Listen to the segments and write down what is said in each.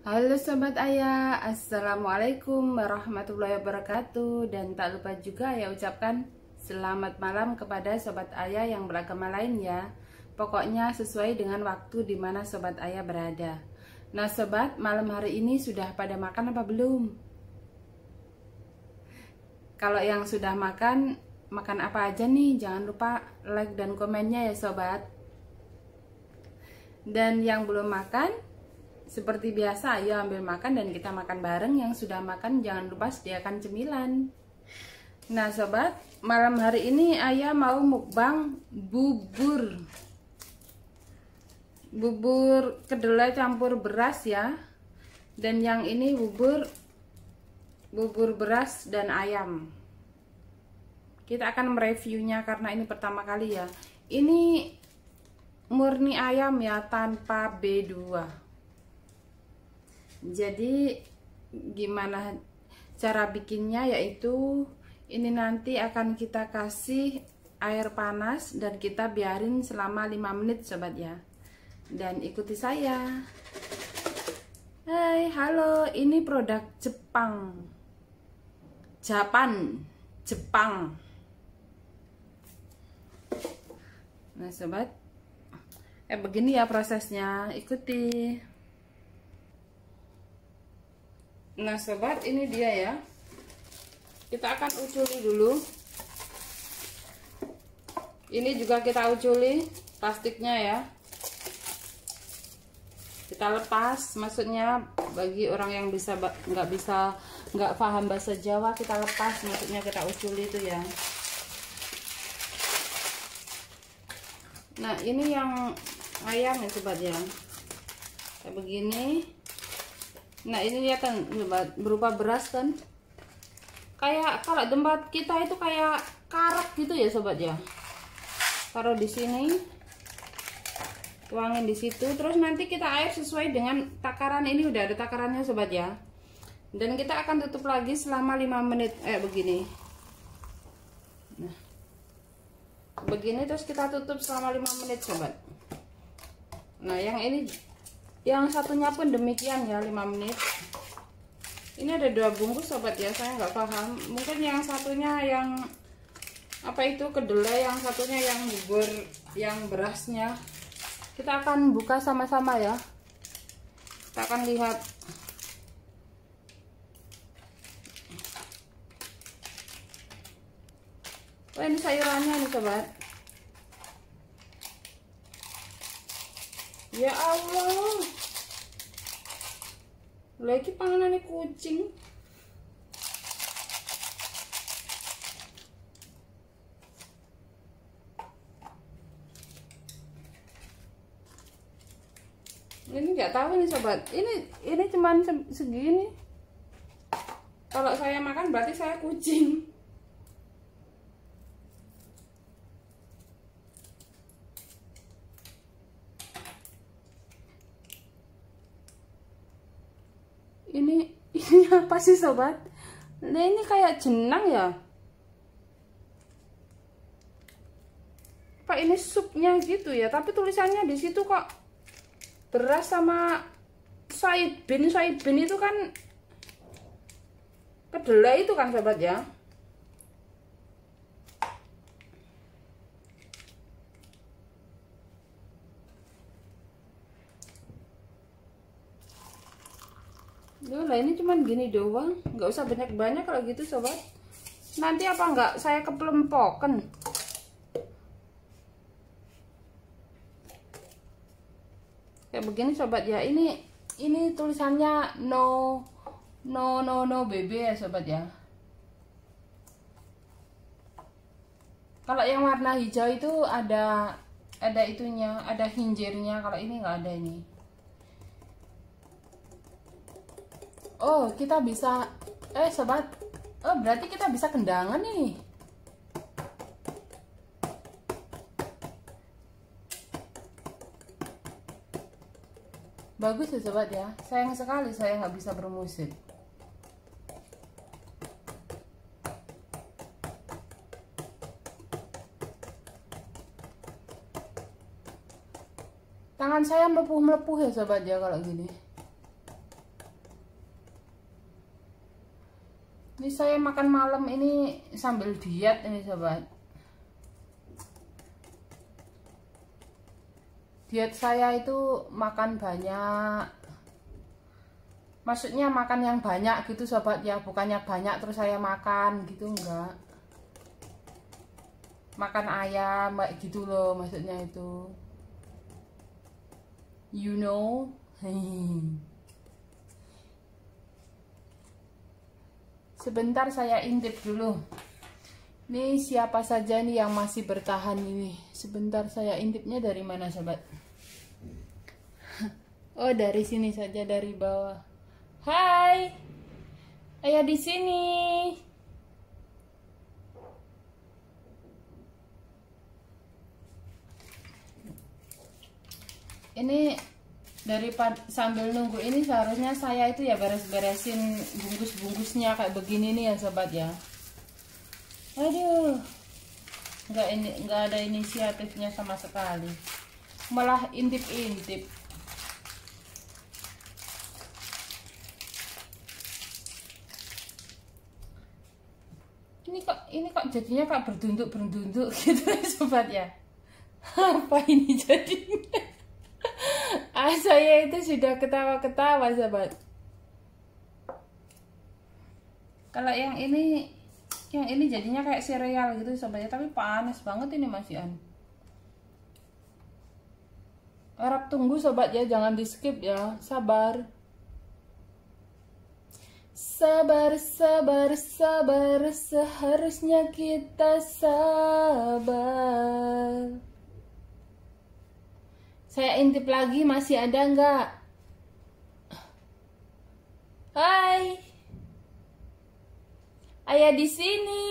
Halo Sobat Ayah, Assalamualaikum warahmatullahi wabarakatuh. Dan tak lupa juga ya ucapkan selamat malam kepada Sobat Ayah yang beragama lain ya. Pokoknya sesuai dengan waktu di mana Sobat Ayah berada. Nah Sobat, malam hari ini sudah pada makan apa belum? Kalau yang sudah makan, makan apa aja nih? Jangan lupa like dan komennya ya Sobat. Dan yang belum makan, seperti biasa, ayo ambil makan dan kita makan bareng. Yang sudah makan jangan lupa sediakan cemilan. Nah Sobat, malam hari ini Ayah mau mukbang bubur kedelai campur beras ya. Dan yang ini bubur beras dan ayam. Kita akan mereviewnya karena ini pertama kali ya. Ini murni ayam ya, tanpa B2. Jadi gimana cara bikinnya, yaitu ini nanti akan kita kasih air panas dan kita biarin selama 5 menit Sobat ya. Dan ikuti saya. Hai, halo, ini produk Jepang. Nah Sobat, begini ya prosesnya, ikuti. Nah Sobat, ini dia ya. Kita akan uculi dulu. Ini juga kita uculi plastiknya ya. Kita lepas, maksudnya bagi orang yang nggak paham bahasa Jawa, kita lepas, maksudnya kita uculi itu ya. Nah ini yang ayam ya Sobat ya, kayak begini. Nah ini dia kan berupa beras kan, kayak kalau tempat kita itu kayak karak gitu ya Sobat ya. Taruh di sini, tuangin di situ, terus nanti kita air sesuai dengan takaran. Ini udah ada takarannya Sobat ya. Dan kita akan tutup lagi selama 5 menit begini. Nah begini, terus kita tutup selama 5 menit Sobat. Nah yang satunya pun demikian ya, 5 menit. Ini ada 2 bungkus Sobat ya, saya nggak paham. Mungkin yang satunya yang apa itu kedelai, yang satunya yang bubur yang berasnya. Kita akan buka sama-sama ya. Kita akan lihat. Oh ini sayurannya nih Sobat. Ya Allah, lagi panganan kucing. Ini nggak tahu nih Sobat. Ini cuman segini. Kalau saya makan berarti saya kucing. Ini apa sih Sobat? Nah ini kayak jenang ya. Pak ini supnya gitu ya, tapi tulisannya di situ kok beras sama soy bean itu kan kedelai itu kan Sobat ya. Lah ini cuman gini doang, nggak usah banyak-banyak kalau gitu Sobat. Nanti apa nggak saya keplempokan. Kayak begini Sobat ya. Ini tulisannya no BB ya Sobat ya. Kalau yang warna hijau itu ada itunya, ada hinjirnya. Kalau ini nggak ada ini. Oh kita bisa Sobat, oh berarti kita bisa kendangan nih. Bagus ya Sobat ya. Sayang sekali saya nggak bisa bermusik. Tangan saya melepuh-melepuh ya Sobat ya kalau gini. Ini saya makan malam ini sambil diet ini sobat. Diet saya itu makan banyak. Maksudnya makan yang banyak gitu sobat ya, bukannya banyak terus saya makan gitu, enggak. Makan ayam kayak gitu loh maksudnya itu. You know. Sebentar saya intip dulu. Nih siapa saja nih yang masih bertahan ini. Sebentar saya intipnya dari mana sobat? Oh dari sini saja, dari bawah. Hai, ayah di sini. Ini sambil nunggu ini seharusnya saya itu ya beres-beresin bungkus-bungkusnya kayak begini nih ya sobat ya. Aduh, nggak ada inisiatifnya sama sekali, malah intip-intip. Ini kok jadinya kok berdunduk gitu ya sobat ya. Apa ini jadinya? Saya itu sudah ketawa-ketawa sobat. Kalau yang ini jadinya kayak sereal gitu sobat ya, tapi panas banget ini masihan. Harap tunggu sobat ya, jangan di skip ya, sabar. Sabar, seharusnya kita sabar. Saya intip lagi, masih ada nggak? Hai, ayah di sini.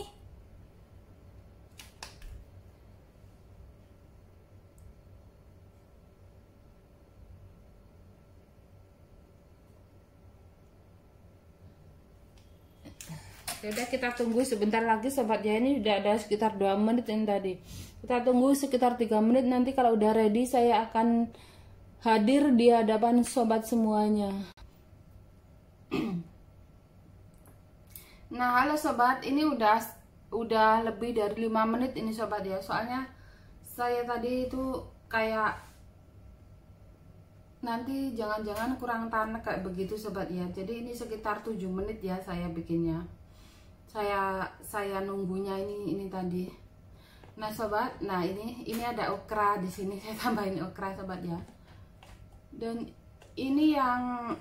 Udah kita tunggu sebentar lagi sobat ya, ini udah ada sekitar 2 menit ini tadi. Kita tunggu sekitar 3 menit, nanti kalau udah ready saya akan hadir di hadapan sobat semuanya. Nah halo sobat, ini udah lebih dari 5 menit ini sobat ya. Soalnya saya tadi itu kayak nanti jangan-jangan kurang tanek kayak begitu sobat ya. Jadi ini sekitar 7 menit ya saya bikinnya. Saya nunggunya ini tadi. Nah sobat, nah ini ada okra di sini, saya tambahin okra sobat ya. Dan ini yang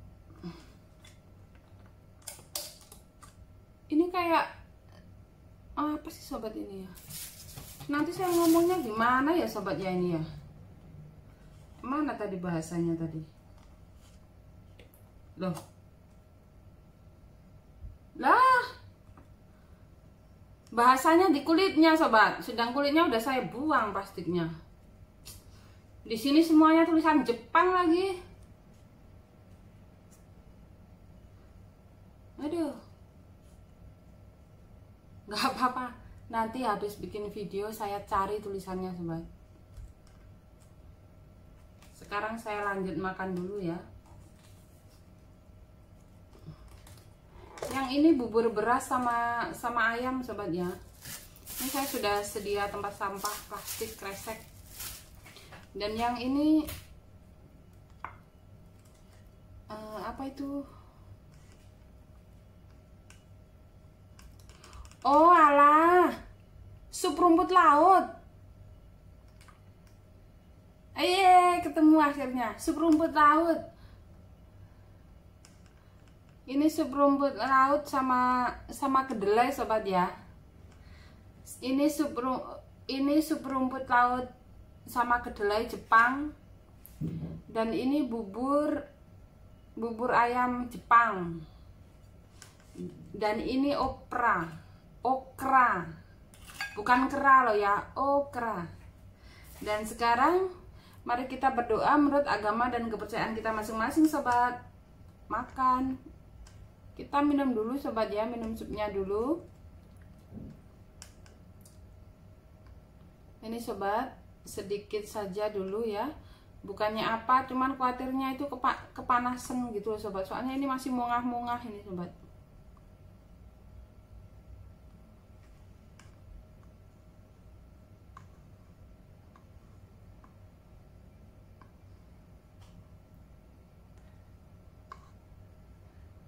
ini kayak apa sih sobat ini ya? Nanti saya ngomongnya gimana ya sobat ya ini ya? Mana tadi bahasanya tadi? Loh. Lah. Bahasanya di kulitnya sobat, sedang kulitnya udah saya buang plastiknya. Di sini semuanya tulisan Jepang lagi. Aduh, nggak apa-apa. Nanti habis bikin video saya cari tulisannya sobat. Sekarang saya lanjut makan dulu ya. Yang ini bubur beras sama ayam sobat ya. Ini saya sudah sedia tempat sampah plastik kresek. Dan yang ini apa itu? Oh alah, sup rumput laut. Ketemu akhirnya, sup rumput laut. Ini sup rumput laut sama kedelai sobat ya. Ini sup rumput laut sama kedelai Jepang. Dan ini bubur ayam Jepang. Dan ini okra. Bukan kera loh ya, okra. Dan sekarang mari kita berdoa menurut agama dan kepercayaan kita masing-masing sobat. Makan. Kita minum dulu sobat ya, minum supnya dulu. Ini sobat, sedikit saja dulu ya. Bukannya apa, cuman khawatirnya itu kepanasan gitu loh sobat. Soalnya ini masih mungah-mungah ini sobat.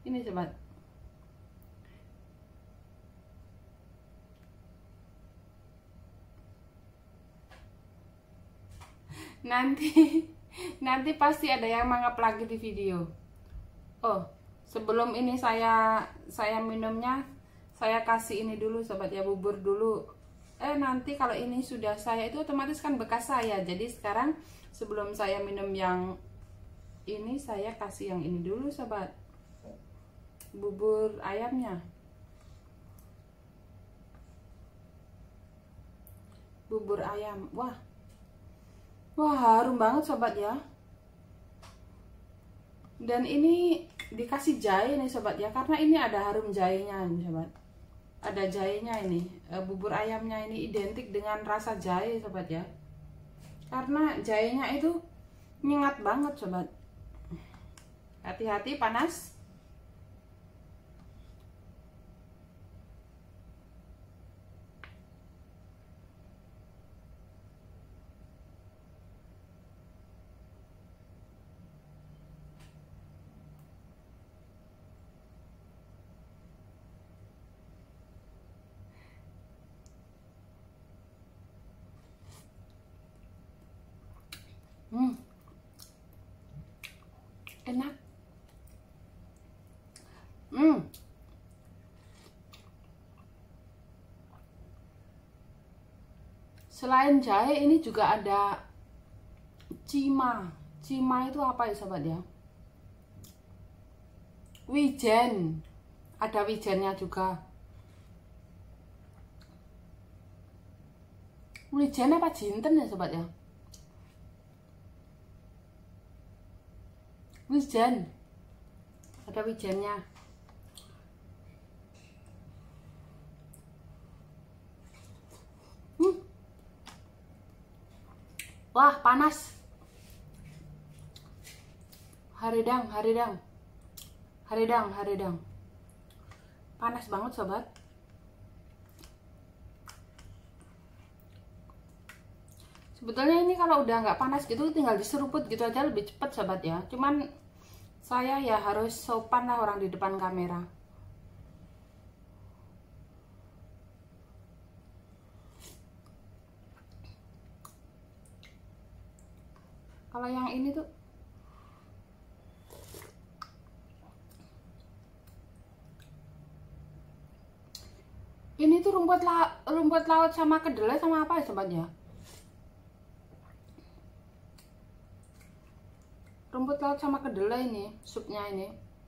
Ini sobat. Nanti pasti ada yang mangap lagi di video. Oh, sebelum ini saya minumnya, saya kasih ini dulu sobat ya, bubur dulu. Nanti kalau ini sudah saya, itu otomatis kan bekas saya. Jadi sekarang sebelum saya minum yang ini, saya kasih yang ini dulu sobat, bubur ayamnya. Bubur ayam, wah harum banget sobat ya. Dan ini dikasih jahe nih sobat ya, karena ini ada harum jahenya nih sobat. Ada jahenya ini, bubur ayamnya ini identik dengan rasa jahe sobat ya. Karena jahenya itu nyengat banget sobat. Hati-hati panas. Enak. Selain jahe ini juga ada cima. Cima itu apa ya sobat ya? Wijen. Ada wijennya juga. Wijen apa jinten ya sobat ya? Wijen. Ada wijennya. Wah, panas. Haridang. Panas banget sobat. Sebetulnya ini kalau udah nggak panas gitu, tinggal diseruput gitu aja lebih cepet sobat ya. Cuman saya ya harus sopan lah orang di depan kamera. Kalau yang ini tuh rumput laut sama kedelai sama apa ya sobat ya? Rumput laut sama kedelai ini supnya ini.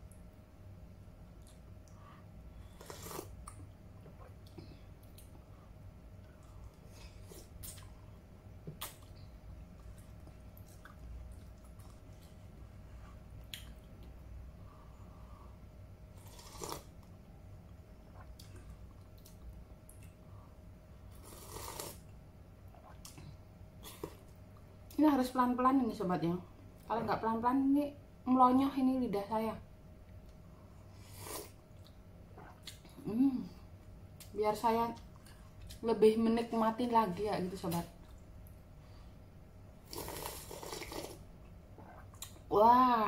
Ini harus pelan-pelan ini sobat ya. Kalau nggak pelan-pelan ini melonyoh ini lidah saya. Biar saya lebih menikmati lagi ya gitu sobat. Wah.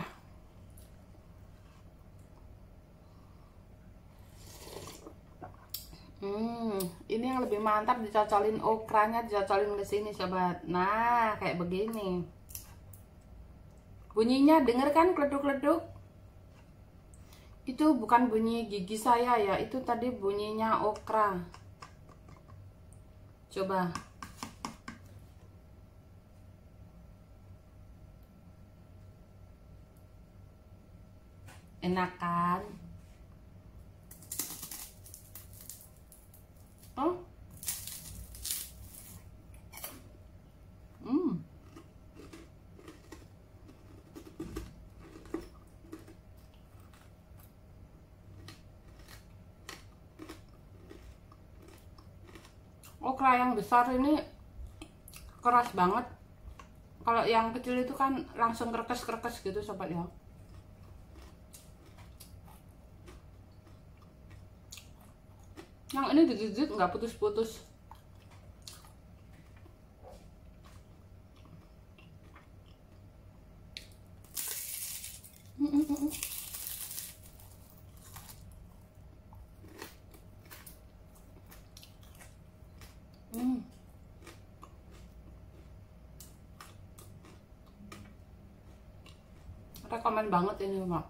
Ini yang lebih mantap, dicocolin okranya, dicocolin ke sini sobat. Nah, kayak begini. Bunyinya denger kan, kleduk-kleduk? Itu bukan bunyi gigi saya ya, itu tadi bunyinya okra. Coba. Enak kan? Oh. Okra yang besar ini keras banget. Kalau yang kecil itu kan langsung kerkes-kerkes gitu sobat ya. Yang ini digigit nggak putus-putus. Rekomen banget ini, Mak.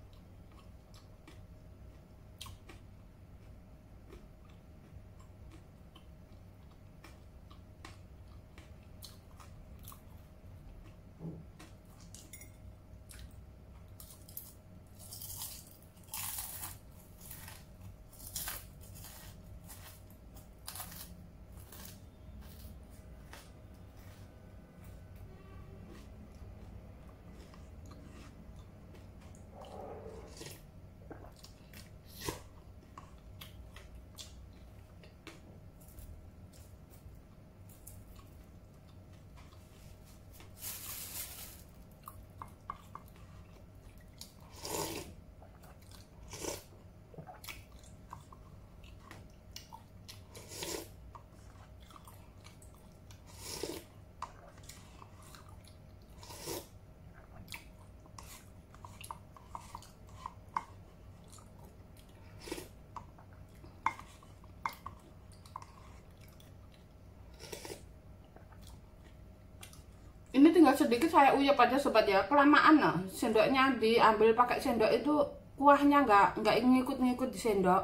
Ini tinggal sedikit saya uyap aja sobat ya. Kelamaan nah, sendoknya diambil pakai sendok itu kuahnya nggak ngikut-ngikut di sendok.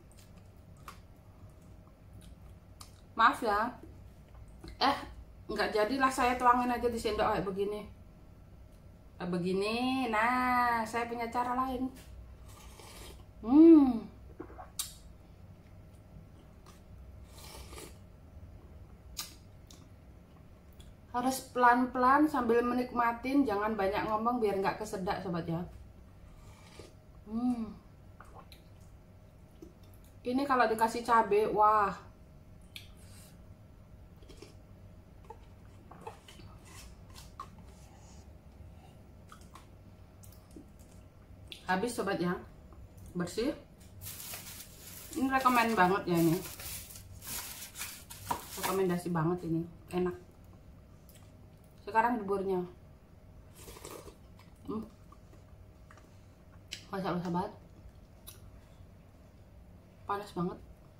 Maaf ya. Nggak jadilah, saya tuangin aja di sendok kayak begini. Begini. Nah, saya punya cara lain. Harus pelan-pelan sambil menikmatin, jangan banyak ngomong biar nggak kesedak sobat ya. Ini kalau dikasih cabai, wah. Habis sobat ya. Bersih. Ini rekomen banget ya ini. Rekomendasi banget ini, enak. Sekarang buburnya. Masya Allah sahabat. Panas banget.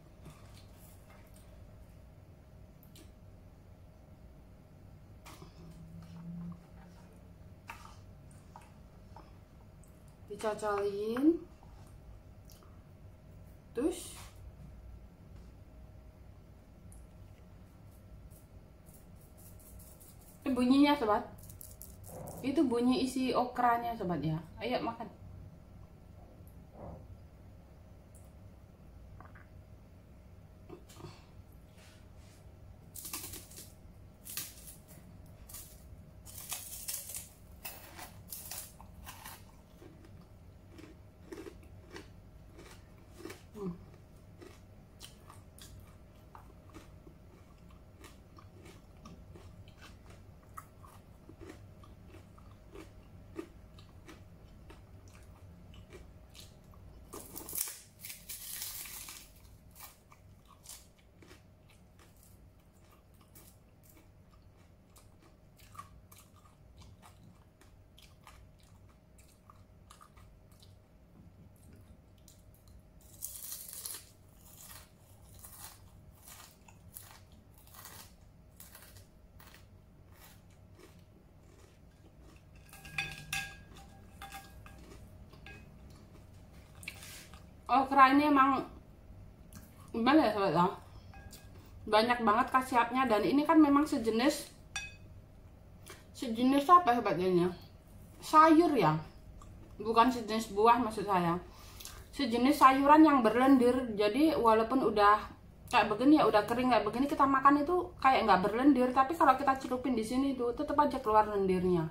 Dicocolin. Terus bunyinya sobat, itu bunyi isi okranya sobat ya. Ayo makan. Okra ini emang gimana ya sobat ya, banyak banget khasiatnya, dan ini kan memang sejenis apa sobatnya, sayur ya, bukan sejenis buah maksud saya, sejenis sayuran yang berlendir. Jadi walaupun udah kayak begini ya, udah kering kayak begini, kita makan itu kayak nggak berlendir, tapi kalau kita celupin di sini tuh tetap aja keluar lendirnya.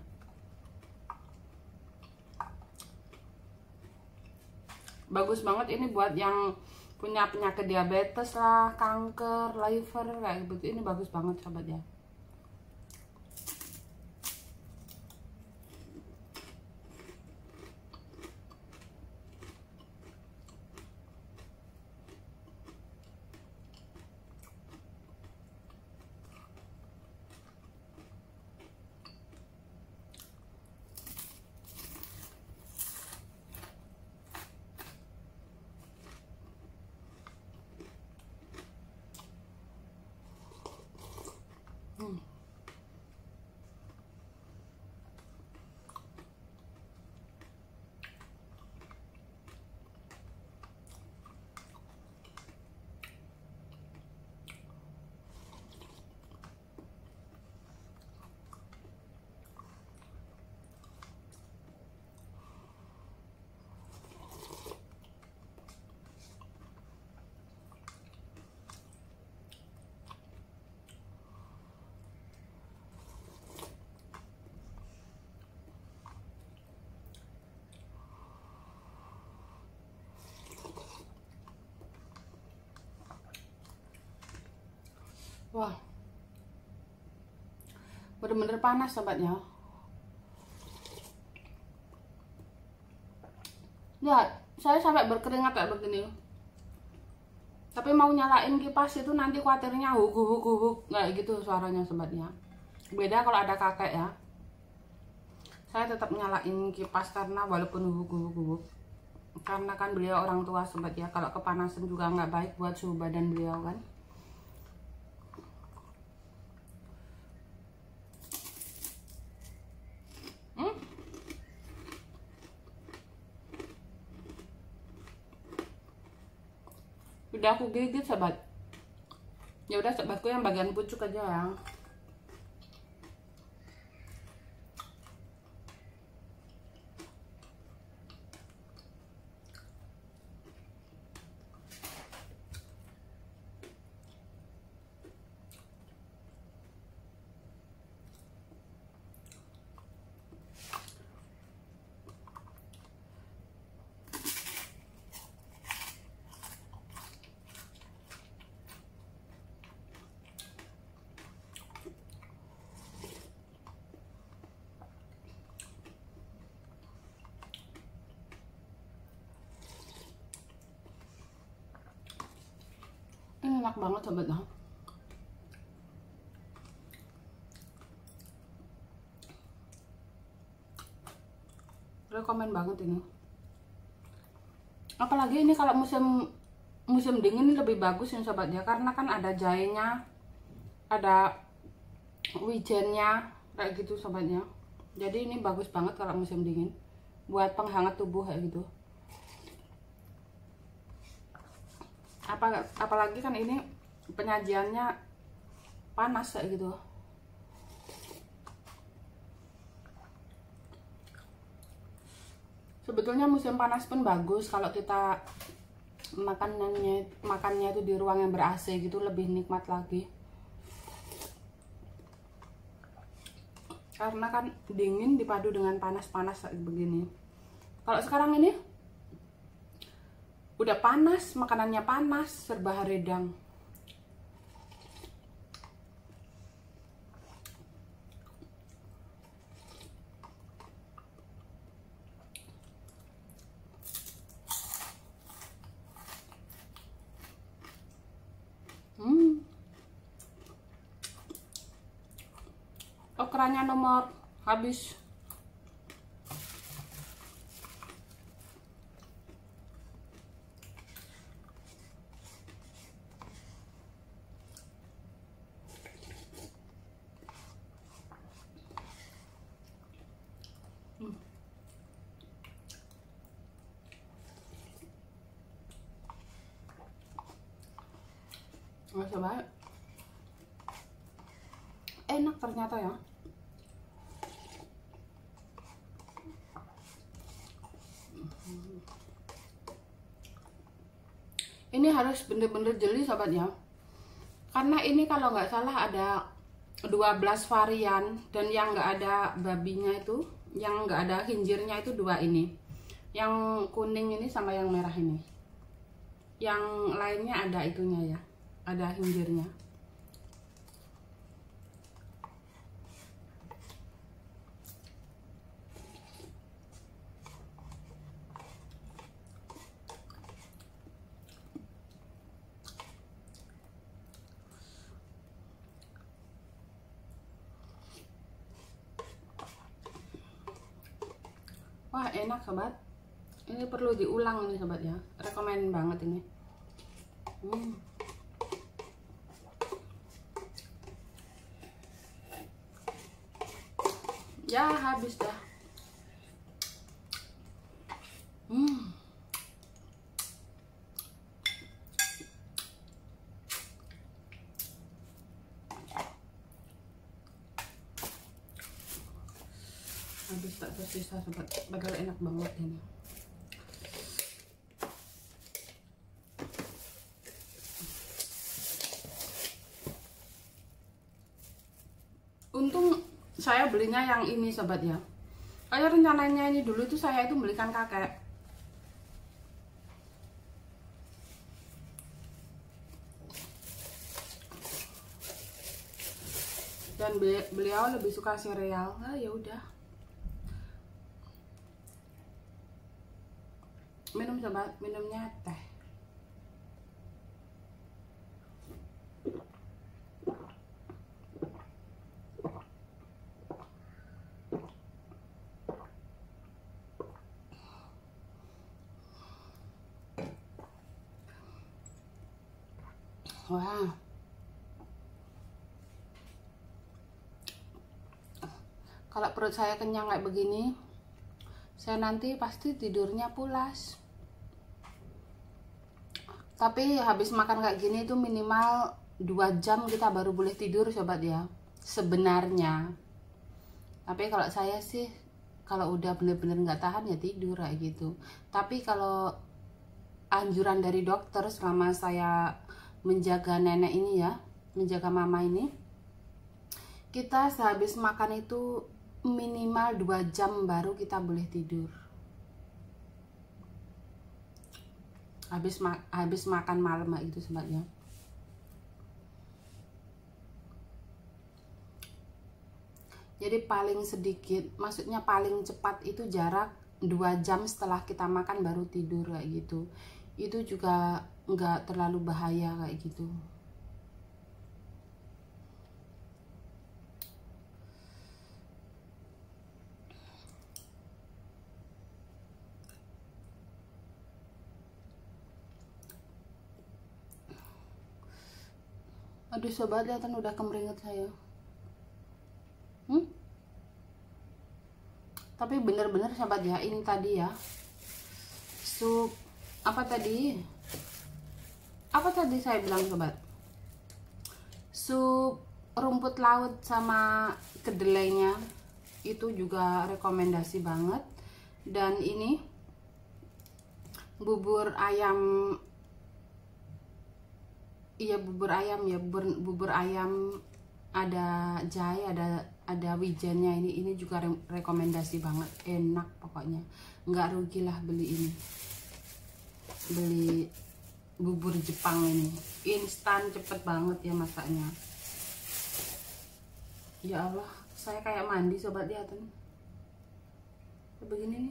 Bagus banget ini buat yang punya penyakit diabetes lah, kanker, liver kayak gitu. Ini bagus banget sahabat ya. Wah, bener-bener panas sobatnya. Ya, saya sampai berkeringat kayak begini. Tapi mau nyalain kipas itu nanti khawatirnya huk kayak gitu suaranya sobatnya. Beda kalau ada kakek ya. Saya tetap nyalain kipas karena walaupun huk. Karena kan beliau orang tua sobat ya. Kalau kepanasan juga nggak baik buat suhu badan beliau kan. Udah aku gigit sobat. Ya udah sobatku yang bagian pucuk aja ya. Ini enak banget sobat ya. Rekomen banget ini. Apalagi ini kalau musim dingin lebih bagus ya sobat ya, karena kan ada jahenya, ada wijennya kayak gitu sobatnya. Jadi ini bagus banget kalau musim dingin buat penghangat tubuh kayak gitu. Apalagi kan ini penyajiannya panas kayak gitu. Sebetulnya musim panas pun bagus kalau kita makannya itu di ruang yang ber-AC gitu, lebih nikmat lagi. Karena kan dingin dipadu dengan panas-panas kayak begini. Kalau sekarang ini udah panas, makanannya panas, serba haredang. Okranya nomor habis. Nggak coba. Enak ternyata ya. Ini harus bener-bener jeli sobat ya. Karena ini kalau nggak salah ada 12 varian, dan yang nggak ada babinya itu, yang nggak ada hinjirnya itu 2 ini. Yang kuning ini sama yang merah ini. Yang lainnya ada itunya ya, ada hinjirnya. Wah enak sobat. Ini perlu diulang nih sobat ya. Rekomen banget ini. Ya habis dah. Habis tak tersisa sobat. Padahal enak banget ini. Untung saya belinya yang ini sobat ya. Kayak rencananya ini dulu itu saya itu belikan kakek. Dan beliau lebih suka sereal. Nah, ya udah. Minum sobat, minumnya teh. Wah. Kalau perut saya kenyang kayak begini, saya nanti pasti tidurnya pulas. Tapi habis makan kayak gini itu minimal 2 jam kita baru boleh tidur sobat ya, sebenarnya. Tapi kalau saya sih, kalau udah bener-bener nggak tahan ya tidur kayak gitu. Tapi kalau anjuran dari dokter selama saya menjaga nenek ini ya, menjaga mama ini, kita sehabis makan itu minimal 2 jam baru kita boleh tidur. Habis makan malam itu sebabnya. Jadi paling sedikit, maksudnya paling cepat itu jarak 2 jam setelah kita makan baru tidur kayak gitu. Itu juga nggak terlalu bahaya kayak gitu. Aduh sobat, lihat udah kemeringet saya. Tapi bener-bener sobat ya, ini tadi ya sup apa tadi saya bilang sobat, sup rumput laut sama kedelainya itu juga rekomendasi banget. Dan ini bubur ayam, iya bubur ayam ada jahe, ada wijennya. Ini juga rekomendasi banget, enak pokoknya, nggak rugi lah beli bubur Jepang ini, instan, cepet banget ya masaknya. Ya Allah, saya kayak mandi sobat, lihat begini nih.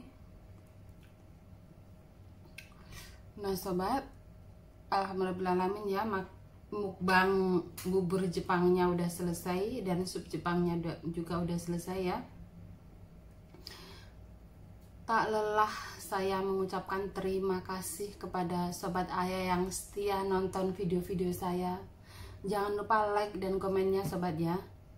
Nah sobat, alhamdulillahirrahmanirrahim ya, mukbang bubur Jepangnya udah selesai dan sup Jepangnya juga udah selesai ya. Tak lelah saya mengucapkan terima kasih kepada sobat ayah yang setia nonton video-video saya. Jangan lupa like dan komennya sobat ya.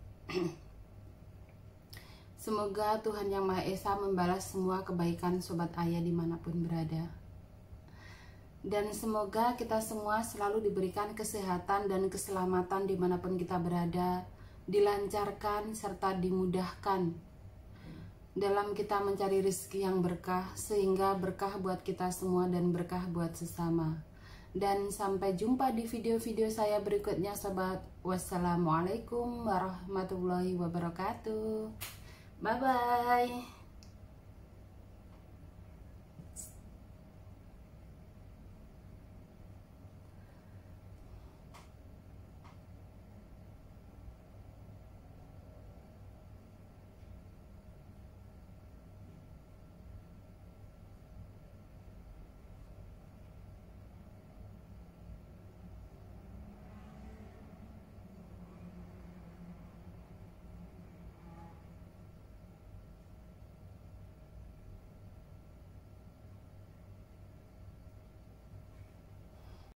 Semoga Tuhan Yang Maha Esa membalas semua kebaikan sobat ayah dimanapun berada. Dan semoga kita semua selalu diberikan kesehatan dan keselamatan dimanapun kita berada, dilancarkan serta dimudahkan dalam kita mencari rezeki yang berkah, sehingga berkah buat kita semua dan berkah buat sesama. Dan sampai jumpa di video-video saya berikutnya sobat. Wassalamualaikum warahmatullahi wabarakatuh. Bye bye.